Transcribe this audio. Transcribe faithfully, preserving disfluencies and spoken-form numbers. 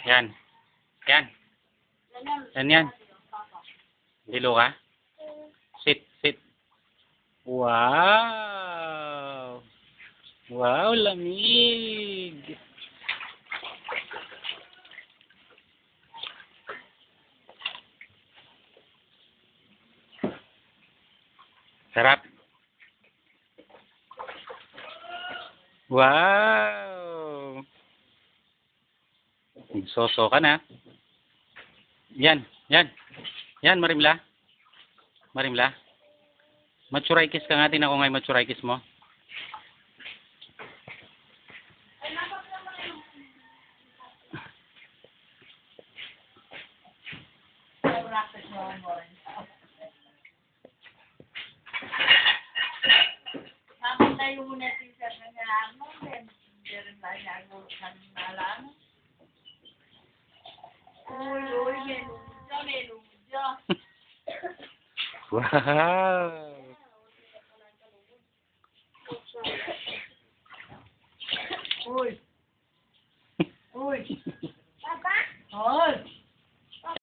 Yan. Yan. Yan yan. Dilo ka? Sit, sit. Wow! Wow, lamig! Sarap. Wow! Soso ka na. Yan, yan. Yan, Marimla. Marimla. Matsuraykis ka nga. Tingnan ko nga yung matsuraykis mo. Tayo muna si Sir na nga mo, then meron ba niya ang ulan na lang? Uy, uy, menudyo, menudyo. Wow! Uy, uy.